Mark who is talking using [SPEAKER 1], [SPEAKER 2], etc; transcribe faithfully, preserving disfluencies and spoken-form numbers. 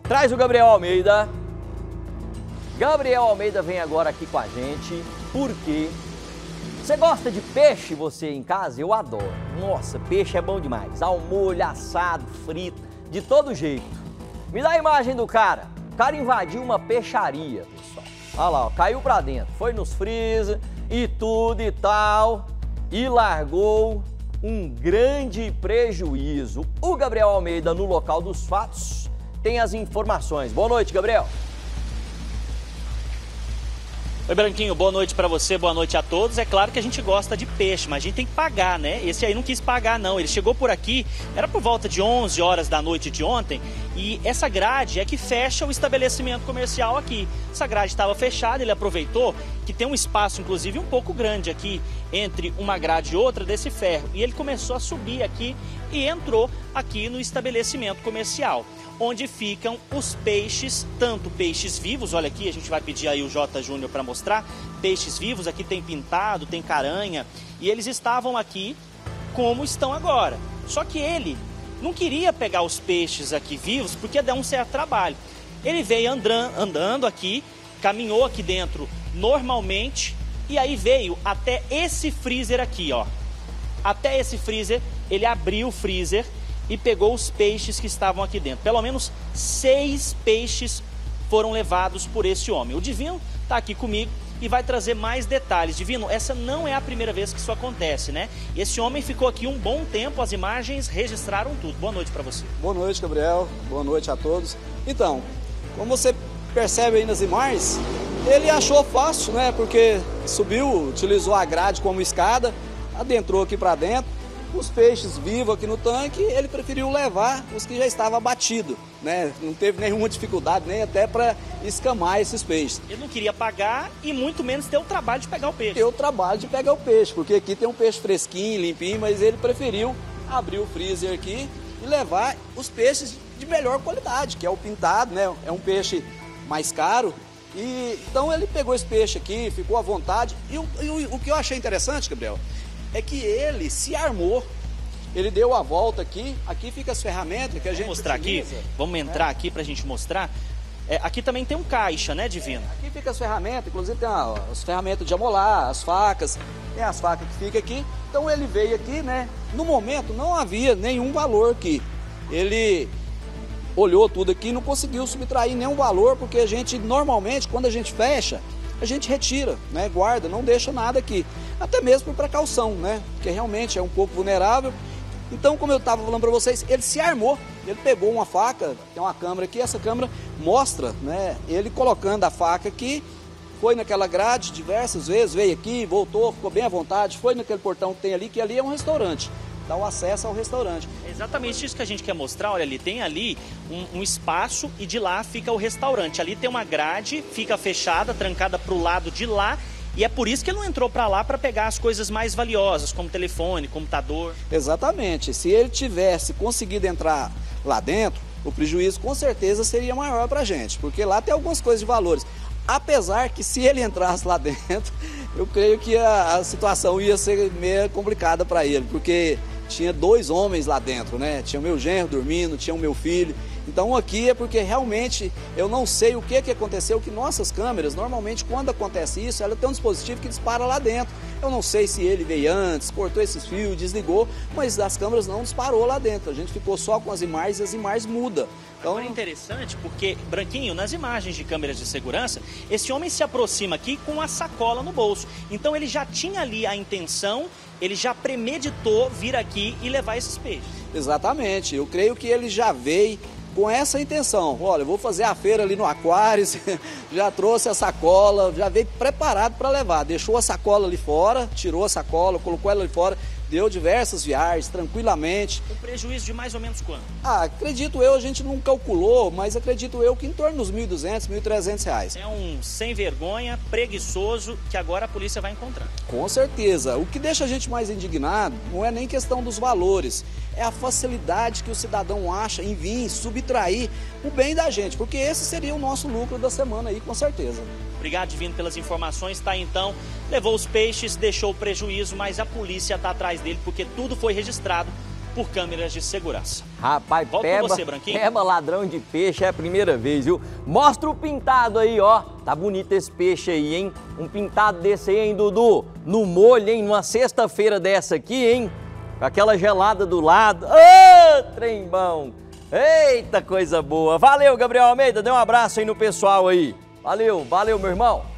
[SPEAKER 1] Traz o Gabriel Almeida. Gabriel Almeida vem agora aqui com a gente, porque você gosta de peixe, você em casa? Eu adoro. Nossa, peixe é bom demais. Ao molho, assado, frito, de todo jeito. Me dá a imagem do cara. O cara invadiu uma peixaria, pessoal. Olha lá, ó, caiu pra dentro. Foi nos freezer e tudo e tal. E largou um grande prejuízo. O Gabriel Almeida, no local dos fatos, tem as informações. Boa noite, Gabriel.
[SPEAKER 2] Oi, Branquinho, boa noite pra você, boa noite a todos. É claro que a gente gosta de peixe, mas a gente tem que pagar, né? Esse aí não quis pagar, não. Ele chegou por aqui, era por volta de onze horas da noite de ontem, e essa grade é que fecha o estabelecimento comercial aqui. Essa grade estava fechada, ele aproveitou que tem um espaço, inclusive, um pouco grande aqui, entre uma grade e outra desse ferro. E ele começou a subir aqui e entrou aqui no estabelecimento comercial, onde ficam os peixes, tanto peixes vivos, olha aqui, a gente vai pedir aí o J. Júnior para mostrar, peixes vivos, aqui tem pintado, tem caranha, e eles estavam aqui como estão agora. Só que ele não queria pegar os peixes aqui vivos, porque ia dar um certo trabalho. Ele veio andando, andando aqui, caminhou aqui dentro normalmente, e aí veio até esse freezer aqui, ó. Até esse freezer, ele abriu o freezer e pegou os peixes que estavam aqui dentro. Pelo menos seis peixes foram levados por esse homem. O Divino está aqui comigo e vai trazer mais detalhes. Divino, essa não é a primeira vez que isso acontece, né? Esse homem ficou aqui um bom tempo, as imagens registraram tudo. Boa noite para você.
[SPEAKER 3] Boa noite, Gabriel. Boa noite a todos. Então, como você percebe aí nas imagens, ele achou fácil, né? Porque subiu, utilizou a grade como escada, adentrou aqui para dentro. Os peixes vivos aqui no tanque, ele preferiu levar os que já estavam abatidos, né? Não teve nenhuma dificuldade, nem até para escamar esses peixes.
[SPEAKER 2] Ele não queria pagar e muito menos ter o trabalho de pegar o peixe.
[SPEAKER 3] Ter o trabalho de pegar o peixe, porque aqui tem um peixe fresquinho, limpinho, mas ele preferiu abrir o freezer aqui e levar os peixes de melhor qualidade, que é o pintado, né? É um peixe mais caro. E então ele pegou esse peixe aqui, ficou à vontade. E o, e o, o que eu achei interessante, Gabriel, é que ele se armou, ele deu a volta aqui, aqui fica as ferramentas que a gente
[SPEAKER 2] Vamos mostrar
[SPEAKER 3] utiliza,
[SPEAKER 2] aqui, vamos entrar
[SPEAKER 3] né?
[SPEAKER 2] aqui pra gente mostrar. É, aqui também tem um caixa, né, Divino?
[SPEAKER 3] É, aqui fica as ferramentas, inclusive tem ó, as ferramentas de amolar, as facas, tem as facas que fica aqui. Então ele veio aqui, né, no momento não havia nenhum valor aqui. Ele olhou tudo aqui e não conseguiu subtrair nenhum valor, porque a gente, normalmente, quando a gente fecha, a gente retira, né, guarda, não deixa nada aqui. Até mesmo por precaução, né? Porque realmente é um pouco vulnerável. Então, como eu estava falando para vocês, ele se armou. Ele pegou uma faca, tem uma câmera aqui, essa câmera mostra, né? Ele colocando a faca aqui, foi naquela grade diversas vezes, veio aqui, voltou, ficou bem à vontade, foi naquele portão que tem ali, que ali é um restaurante. Dá o acesso ao restaurante.
[SPEAKER 2] É exatamente isso que a gente quer mostrar. Olha ali, tem ali um, um espaço e de lá fica o restaurante. Ali tem uma grade, fica fechada, trancada para o lado de lá. E é por isso que ele não entrou para lá para pegar as coisas mais valiosas, como telefone, computador.
[SPEAKER 3] Exatamente. Se ele tivesse conseguido entrar lá dentro, o prejuízo com certeza seria maior para a gente, porque lá tem algumas coisas de valores. Apesar que se ele entrasse lá dentro, eu creio que a, a situação ia ser meio complicada para ele, porque tinha dois homens lá dentro, né? Tinha o meu genro dormindo, tinha o meu filho. Então aqui é porque realmente eu não sei o que, que aconteceu, que nossas câmeras, normalmente quando acontece isso, ela tem um dispositivo que dispara lá dentro. Eu não sei se ele veio antes, cortou esses fios, desligou, mas as câmeras não disparou lá dentro. A gente ficou só com as imagens e as imagens mudam. Então
[SPEAKER 2] é interessante porque, Branquinho, nas imagens de câmeras de segurança, esse homem se aproxima aqui com a sacola no bolso. Então ele já tinha ali a intenção, ele já premeditou vir aqui e levar esses peixes.
[SPEAKER 3] Exatamente, eu creio que ele já veio com essa intenção. Olha, eu vou fazer a feira ali no Aquários, já trouxe a sacola, já veio preparado para levar. Deixou a sacola ali fora, tirou a sacola, colocou ela ali fora, deu diversas viagens, tranquilamente.
[SPEAKER 2] Um prejuízo de mais ou menos quanto?
[SPEAKER 3] Ah, acredito eu, a gente não calculou, mas acredito eu que em torno dos mil e duzentos, mil e trezentos reais.
[SPEAKER 2] É um sem vergonha, preguiçoso, que agora a polícia vai encontrar.
[SPEAKER 3] Com certeza. O que deixa a gente mais indignado não é nem questão dos valores, é a facilidade que o cidadão acha em vir subtrair o bem da gente, porque esse seria o nosso lucro da semana aí, com certeza.
[SPEAKER 2] Obrigado, Divino, pelas informações. Tá, então, levou os peixes, deixou o prejuízo, mas a polícia está atrás dele porque tudo foi registrado por câmeras de segurança.
[SPEAKER 1] Rapaz,
[SPEAKER 2] Volto
[SPEAKER 1] peba,
[SPEAKER 2] com você, Branquinho.
[SPEAKER 1] peba ladrão de peixe é a primeira vez, viu? Mostra o pintado aí, ó. Tá bonito esse peixe aí, hein? Um pintado desse aí, hein, Dudu? No molho, hein? Numa sexta-feira dessa aqui, hein? Com aquela gelada do lado. Ô, trem bom! Eita, coisa boa! Valeu, Gabriel Almeida. Dê um abraço aí no pessoal aí. Valeu, valeu, meu irmão.